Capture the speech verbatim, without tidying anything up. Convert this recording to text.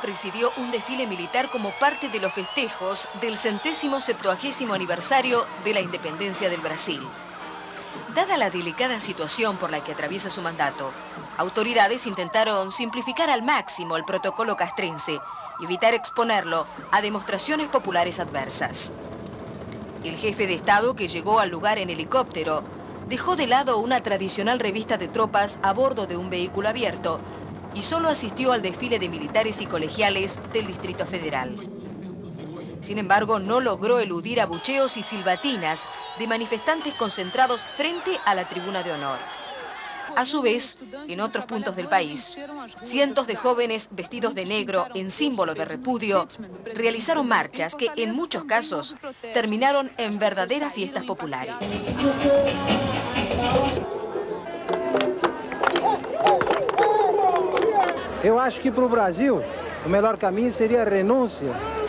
presidió un desfile militar como parte de los festejos del centésimo septuagésimo aniversario de la independencia del Brasil. Dada la delicada situación por la que atraviesa su mandato, autoridades intentaron simplificar al máximo el protocolo castrense y evitar exponerlo a demostraciones populares adversas. El jefe de Estado, que llegó al lugar en helicóptero, dejó de lado una tradicional revista de tropas a bordo de un vehículo abierto y solo asistió al desfile de militares y colegiales del Distrito Federal. Sin embargo, no logró eludir abucheos y silbatinas de manifestantes concentrados frente a la tribuna de honor. A su vez, en otros puntos del país, cientos de jóvenes vestidos de negro en símbolo de repudio realizaron marchas que, en muchos casos, terminaron en verdaderas fiestas populares. Eu acho que para o Brasil o melhor caminho seria a renúncia